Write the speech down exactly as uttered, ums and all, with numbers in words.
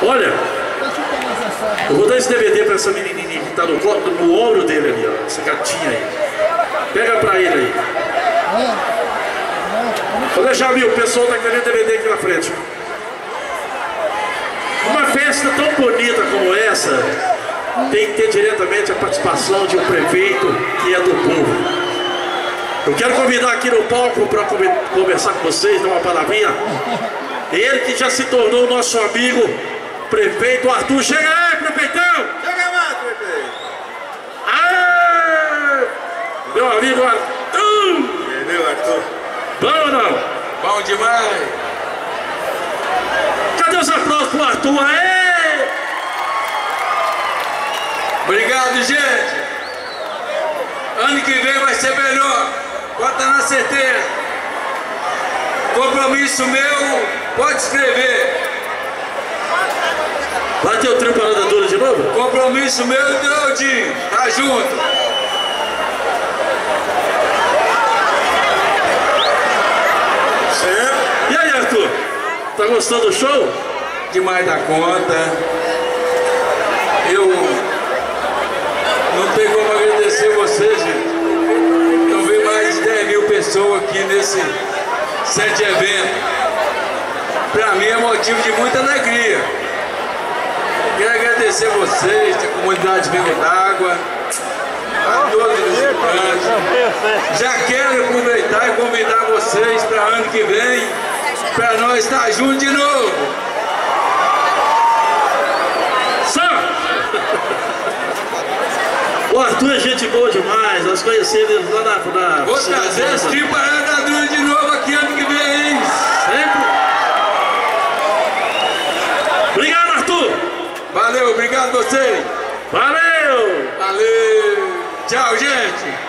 Olha, eu vou dar esse D V D pra essa menininha que tá no, no ombro dele ali, ó. Essa gatinha aí. Pega pra ele aí. Vou deixar, viu? O pessoal tá querendo D V D aqui na frente. Uma festa tão bonita como essa tem que ter diretamente a participação de um prefeito que é do povo. Eu quero convidar aqui no palco para conversar com vocês, dar uma palavrinha. Ele que já se tornou nosso amigo, prefeito Arthur. Chega aí, prefeitão! Chega mais, prefeito! Aê! Meu amigo Arthur! Entendeu, Arthur? Bom ou não? Bom demais! Cadê os aplausos pro Arthur? Aê! Obrigado, gente! Ano que vem vai ser melhor, bota na certeza. Compromisso meu, pode escrever. Vai ter o trio Parada Dura de novo? Compromisso meu e do Aldinho, tá junto. Certo? E aí, Arthur? Tá gostando do show? Demais da conta. Eu não tenho como agradecer vocês, gente. Eu vi mais de dez mil pessoas aqui nesse sete evento. Para mim é motivo de muita alegria. Quero agradecer vocês, a comunidade Vinho d'Água, a todos os estudantes. Já quero aproveitar e convidar vocês para ano que vem, para nós estar juntos de novo. O Arthur é gente boa demais, nós conhecemos ele lá na... na Vou trazer esse trio Parada Dura de novo aqui ano que vem, hein? Sempre. Obrigado, Arthur. Valeu, obrigado a vocês. Valeu. Valeu. Tchau, gente.